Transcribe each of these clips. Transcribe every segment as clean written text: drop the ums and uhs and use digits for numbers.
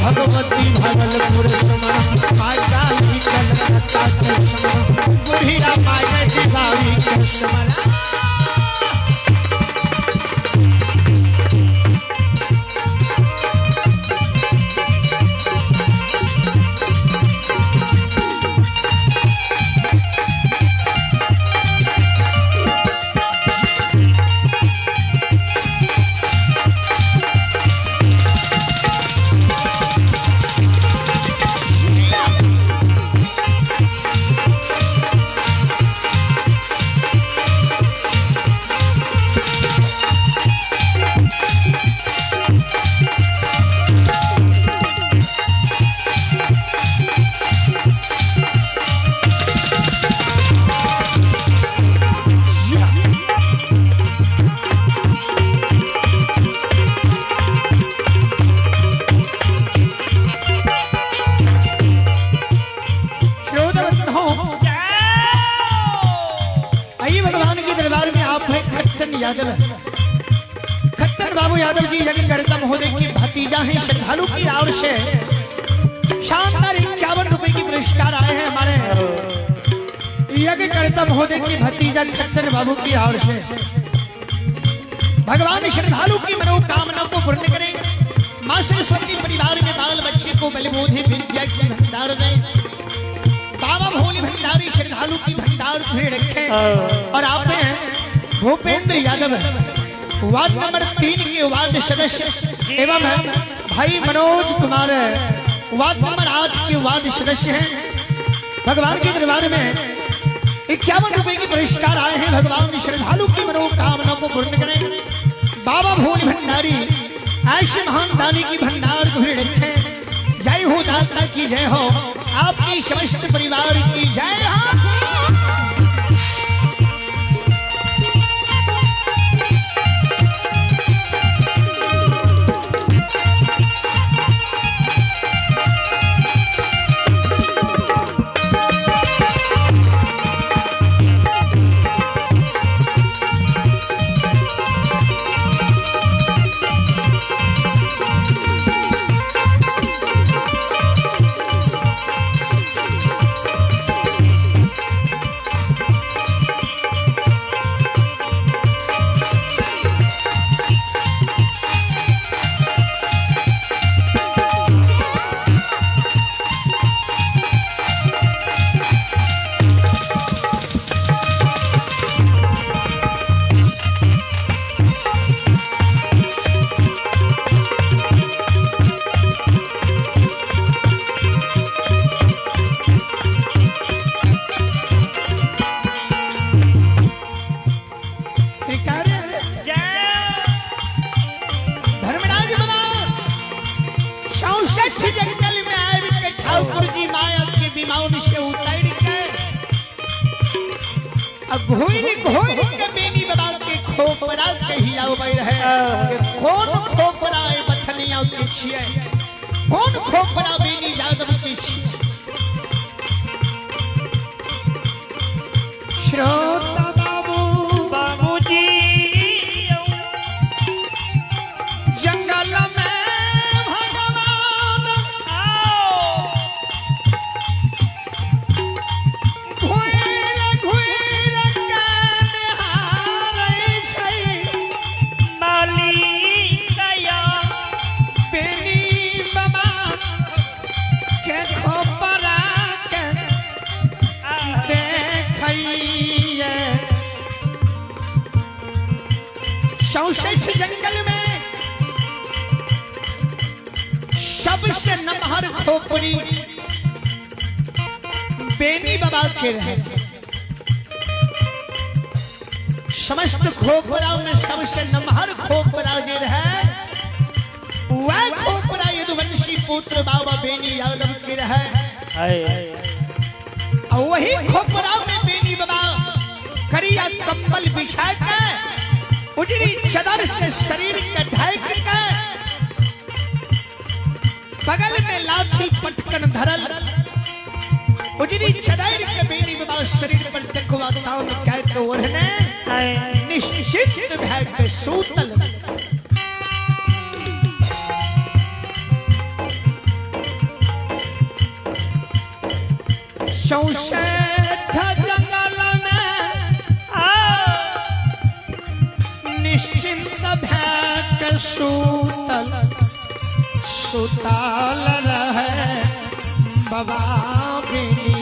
भगवती भागलपुर समर माता की कलकत्ता के समर बुढ़िया माए दिवाली के समर खट्टर बाबू यादव जी यज्ञकर्ता महोदय की भतीजा है श्रद्धालु की ओर से शानदार 51 रुपए की पुरस्कार आए हैं हमारे यज्ञकर्ता महोदय की भतीजा खट्टर बाबू की ओर से। भगवान श्रद्धालु की मनोकामना को पूर्ण करें। मां सरस्वती परिवार में बाल बच्चे को बलबोधि विद्या की भंडार दें। बाबा भोले भंडारी श्रद्धालु की भंडार खुले रखें। और आपने भूपेंद्र यादव वार्ड नंबर 3 के वार्ड सदस्य एवं भाई मनोज कुमार वार्ड नंबर 8 के वार्ड सदस्य हैं। भगवान के दरबार में 51 रुपए के पुरस्कार आए हैं। भगवान श्रद्धालु की मनोकामना को पूर्ण करें। बाबा भोले भंडारी ऐसे महान दानी की भंडार को रखें। जय हो दाता की जय हो, आपकी समस्त परिवार की जय हो। कौन खोपरा बेनी यादव की श्रोता बाबूजी जंगल में भगवान घुर घुर के निहारै छै माली दया बेनी बाबा के खोपरा के देखैये 64 जंगल में सबसे नमहर खोपड़ी बेनी बाबा के रहे। समस्त खोपरा में सबसे नमहर खोपरा जो है वह खोपरा यदुवंशी पुत्र बाबा बेनी यादव के रहे। और वही खोपरा में बेनी बाबा करिया कंबल बिछा के उजरी चादर से शरीर के ढक के बगल में लाठी पटकन धरल उजरी चादर के बेनी बाबा शरीर पर देखवा ताव कह के ओढ़ने निश्चित भय के सूतल। 64 जंगल में निश्चिंत भैक सूतल सुताल रहे बाबा बेनी।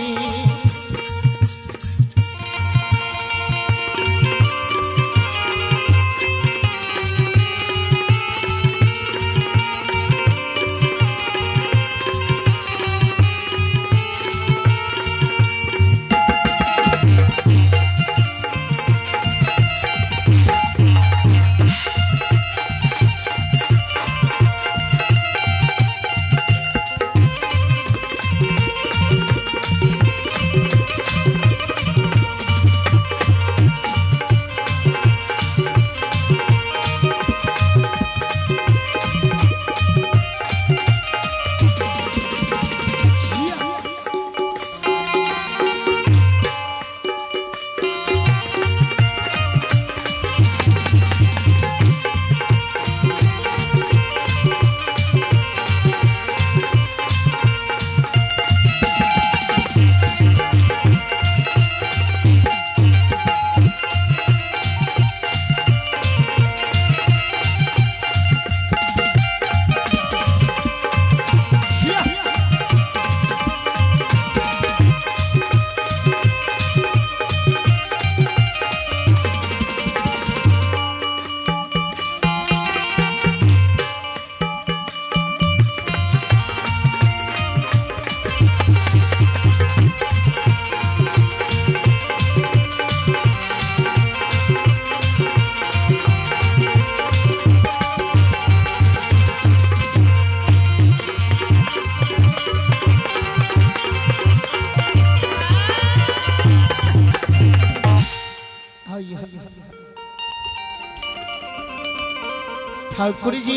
ठाकुर जी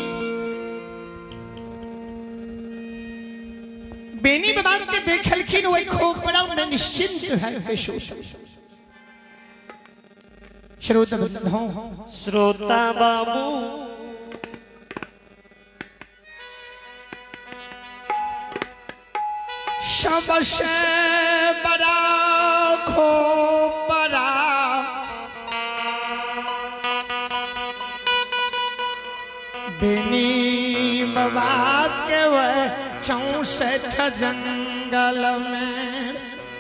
बेनी बाबा के देखलखिन वही खोपड़ा में निश्चिंत है श्रोता बंधुओं श्रोता बाबू सबसे बड़ा खोपड़ा बेनी बाबा के वह 64 जंगल में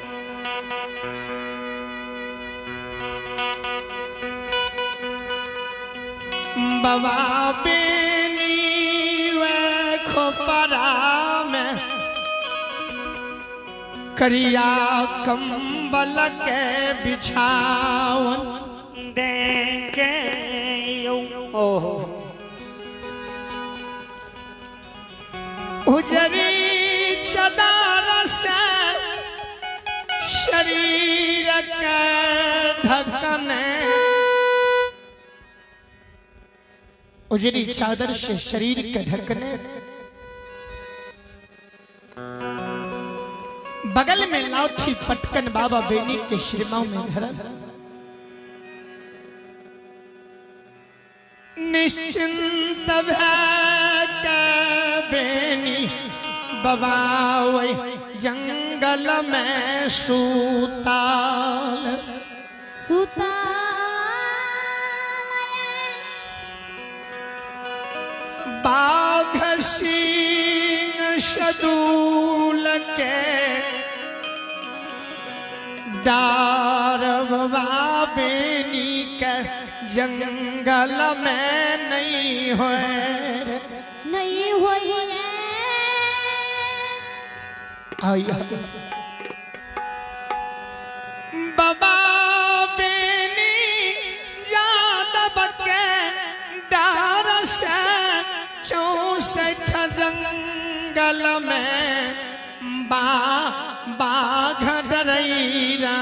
बाबा बेनी वह खोपड़ा में करिया कंबल के बिछावन देखे ओहो उजरी चदार से शरीर के ढकने उजरी चादर से शरीर के ढकने बगल में लाठी पटकन बाबा बेनी के शिरमाओं में धरा निश्चिंत भैक बेनी बाबा वही जंगल में सूताल बाघ सिंह शदूल के डार बाबा बेनी के जंगल में नहीं होए बाबा बेनी यादव के डार से 64 जंगल में बाघ डरैरा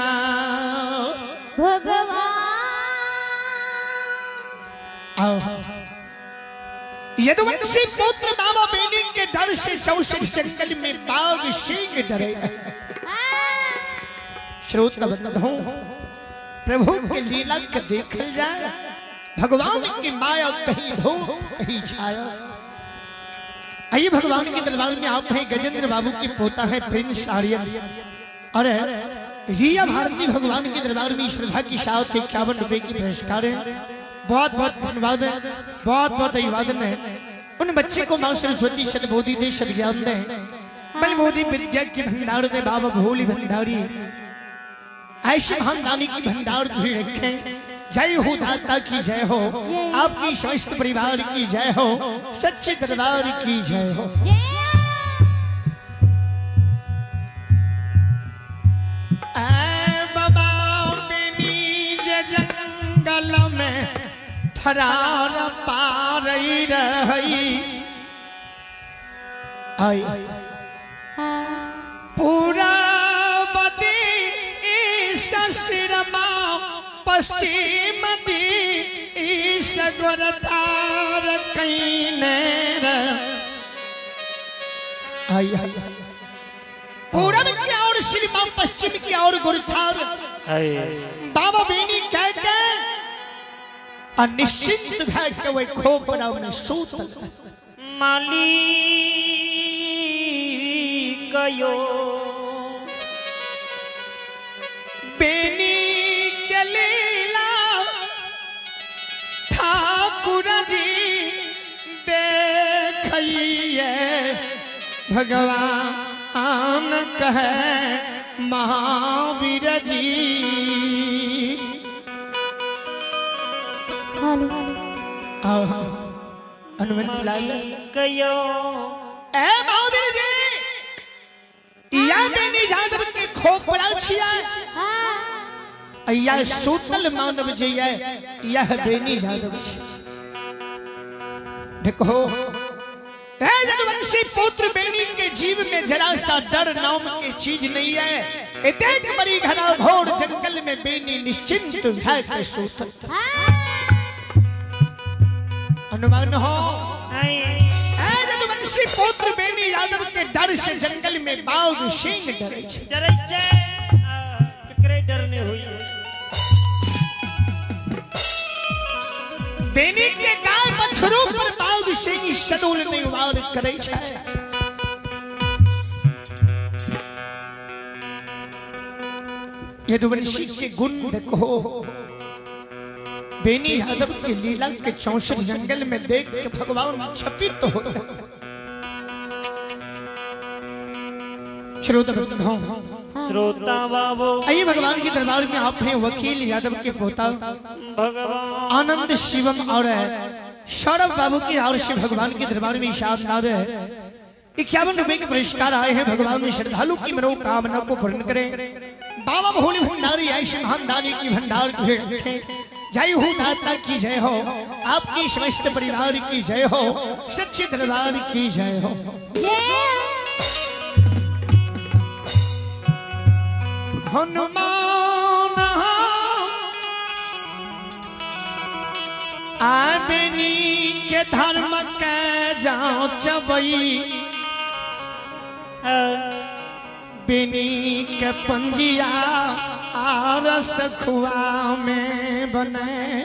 यदुवंशी पुत्र बाबा बेनी के डर से 64 जंगल में बाघ सिंह डरे। श्रोता बंधुओं प्रभु के लीला के देखल जाए भगवान की माया कहीं धूप कहीं छाया। आइए भगवान के दरबार में आप हैं गजेंद्र बाबू के पोता है प्रिंस आर्यन अरे रिया भारती भगवान के दरबार में श्रद्धा की साथ 51 रुपए की पुरस्कार है। बहुत बहुत धन्यवाद है, बहुत बहुत अभिवादन है। उन बच्चे को मां सरस्वती सद्बुद्धि दे, सद्ज्ञान दे, बलबोधि विद्या की भंडार दे। बाबा भोली भंडारी ऐसे महान दानी की भंडार तुझे रखे। जय हो दाता की जय हो, आपकी समस्त परिवार की जय हो, सच्चे दरबार की जय हो। बाबा बेनी जंगल में थरार पार रही आई पूरा बदी ससुरमा पश्चिम दी सगोरतार कईनेर आई पूरब की ओर श्रीमा, पश्चिम की ओर गुरथार। बाबा बेनी कह के अनिश्चित है कि वे खोपड़ा में सूतल माली कयो बेनी के लीला ठाकुर जी देखिए भगवान कहे महावीर जी। हनुमंत लाल कयो ए महावीर जी या बेनी यादव के खोपड़ा छिया या सूतल मानव जी यह बेनी यादव देखो रघुवंशी पुत्र बेनी के जीव में जरा सा डर नाम की चीज नहीं है। एक बड़ी घना घोर जंगल में बेनी निश्चिंत है सूतल। अनुमान हो रघुवंशी पुत्र बेनी यादव के डर से जंगल में बाघ सिंह डरे डरने हुई। बेनी के गाय बछड़ों पर बाघ सिंह सदुल में वार करे छे। यदुवंशी के गुण देखो, बेनी यादव की लीला के 64 जंगल में देख के भगवान छपित हो। श्रोता बाबू आइए भगवान के दरबार में आप हैं वकील यादव के पोता भगवान आनंद शिवम और सौरभ बाबू की ओर से भगवान के दरबार में शानदार है 51 रुपए के पुरस्कार आए हैं। भगवान में श्रद्धालु की मनोकामना को पूर्ण करें। बाबा भोले भंडारी ऐसे महान दानी की भंडार को रखें। जय हो दाता की जय हो, आपकी समस्त परिवार की जय हो, सच्चे दरबार की जय हो। हनुमान बेनी के धर्म के जाओ चबई, बेनी के पंजिया आरस खुआ में बने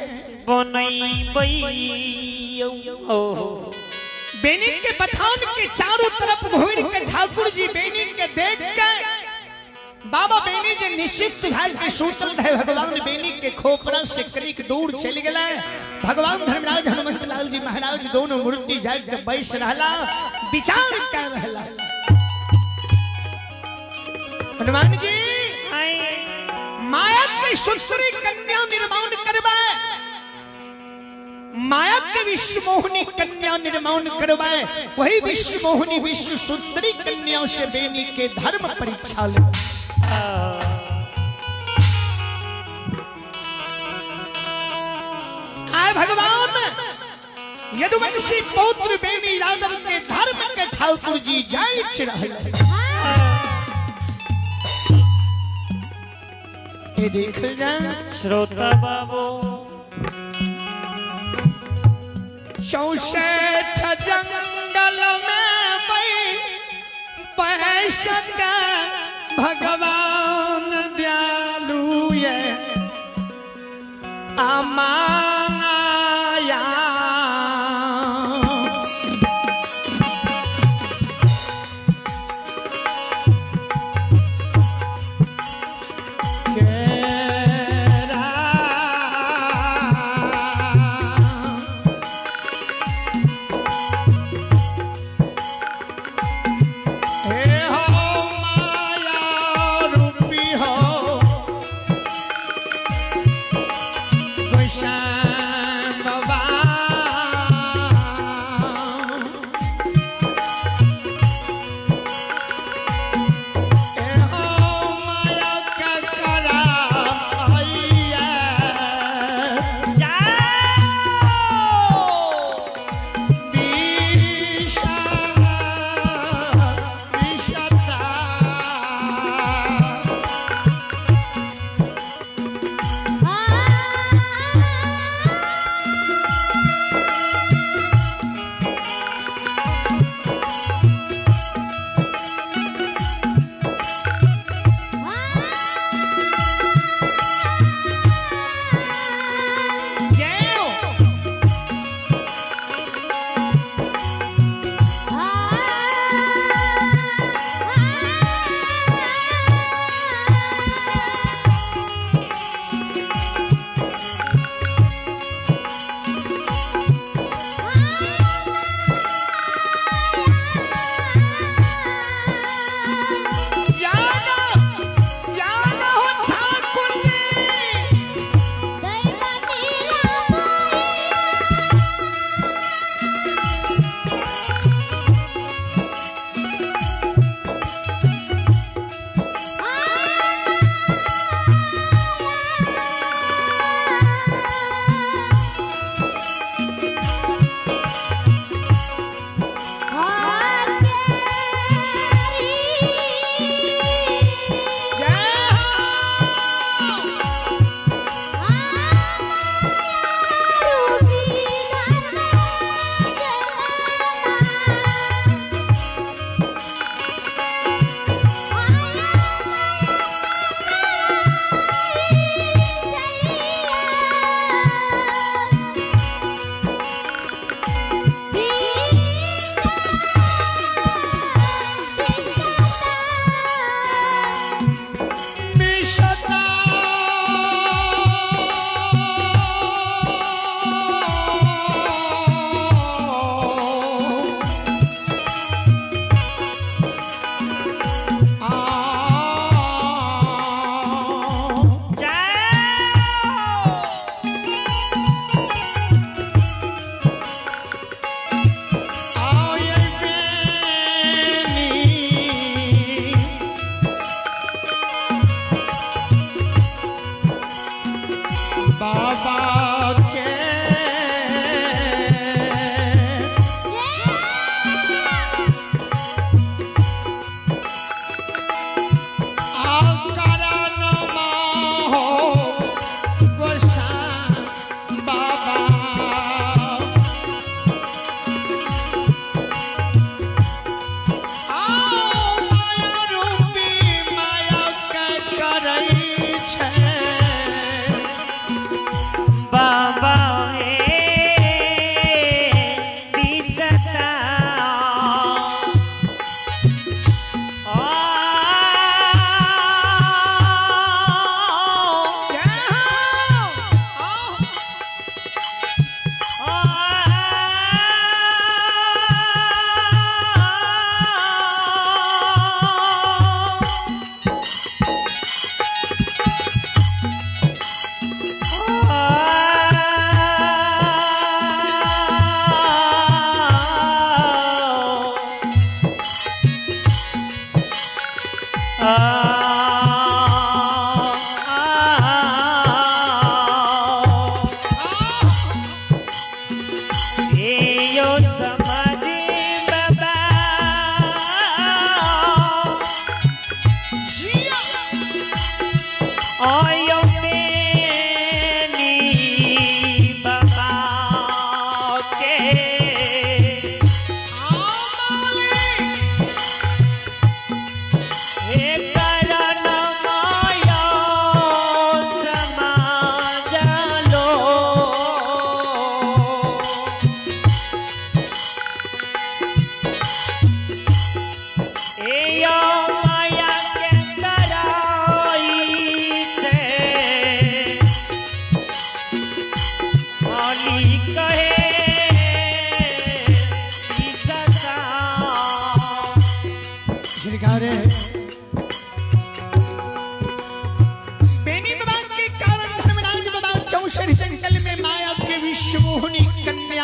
बेनी के बथान के चारों तरफ घूर के ठाकुर जी बेनी के देख के बाबा बेनी जे निश्चित भाग के सूतल रहे। भगवान बेनी के खोपड़ा से कनिक दूर चल गए। भगवान धर्मराज हनुमंत लाल जी महाराज दोनों मूर्ति जाग के बैस रहला, विचार कर रहला। हनुमान जी माया के सुंदरी कन्या निर्माण करवाए, माया के विश्व मोहनी कन्या निर्माण करवाए, वही विश्व मोहनी विश्व सुंदरी कन्या से बेनी के धर्म परीक्षा ले। आए भगवान यदुवंशी पौत्र बेनी यादव के धर्म के ठाकुर जी जांच रहे। ये देख जा श्रोता बाबू 64 जंगल में पैसा भगवान दयालु ये अमाया मोहनी कन्या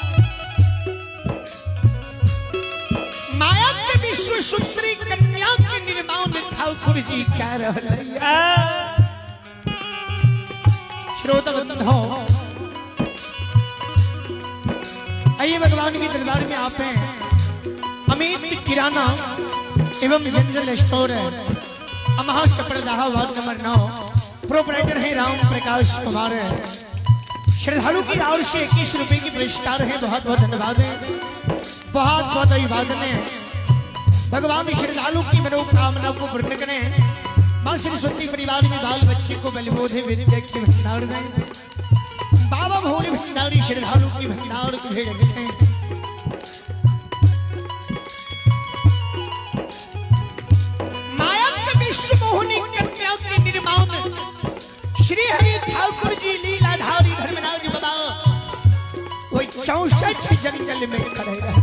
माया के विश्व सुंदरी कन्या के निर्माण ठाकुर जी कह रहे श्रोताबंधो आइए भगवान की दरबार में आप हैं। अमित किराना एवं जनरल स्टोर है महासप्रदाह वार्ड नंबर 9 प्रोपराइटर है राम प्रकाश कुमार है। श्रद्धालु की ओर से 21 रुपए की पुरस्कार है। बहुत बहुत धन्यवाद है। बहुत बहुत अभिवादन है। भगवान श्रद्धालु की मनोकामना को पूर्ण करें। मां सरस्वती परिवार में बाल बच्चे को बलबोधे विद्या की भंडार में बाबा भोले भंडारी श्रद्धालु की भंडार को भेज देते हैं। माया के विश्व मोहनी कन्या के निर्माण श्री हरि ठाकुर जी लीलाधारी धर्मनाथ जी बाबा कोई 64 जंगल में खड़े रहे।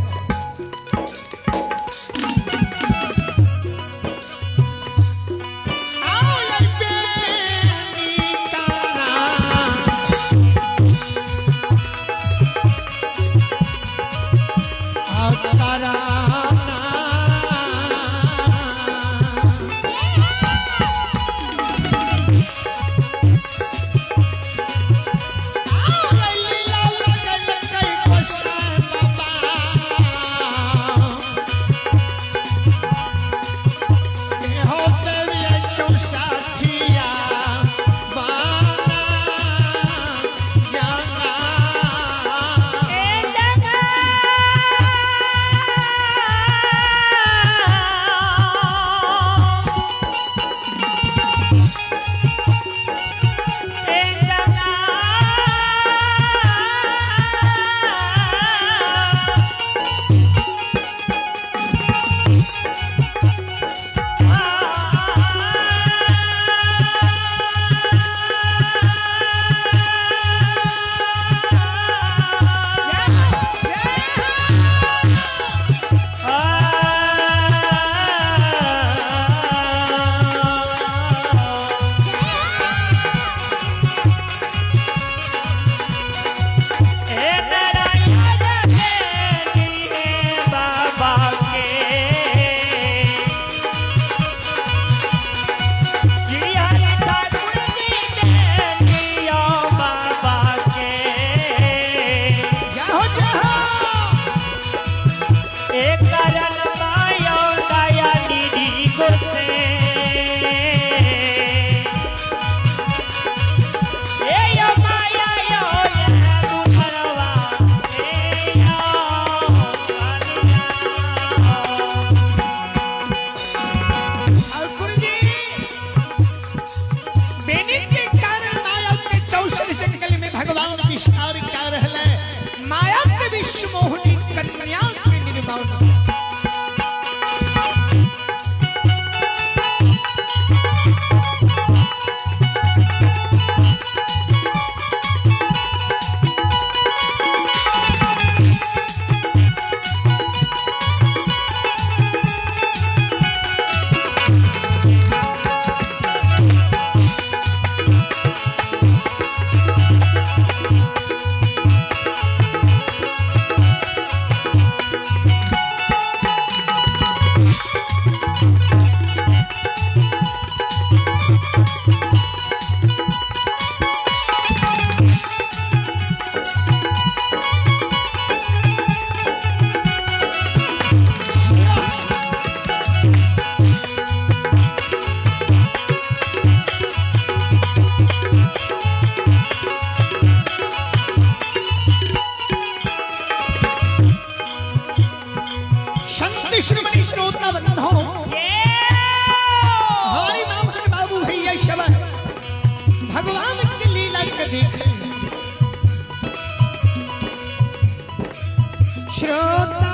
श्रोता बंधो हमारी मामन बाबू भैया शबा भगवान की लीला के देख श्रोता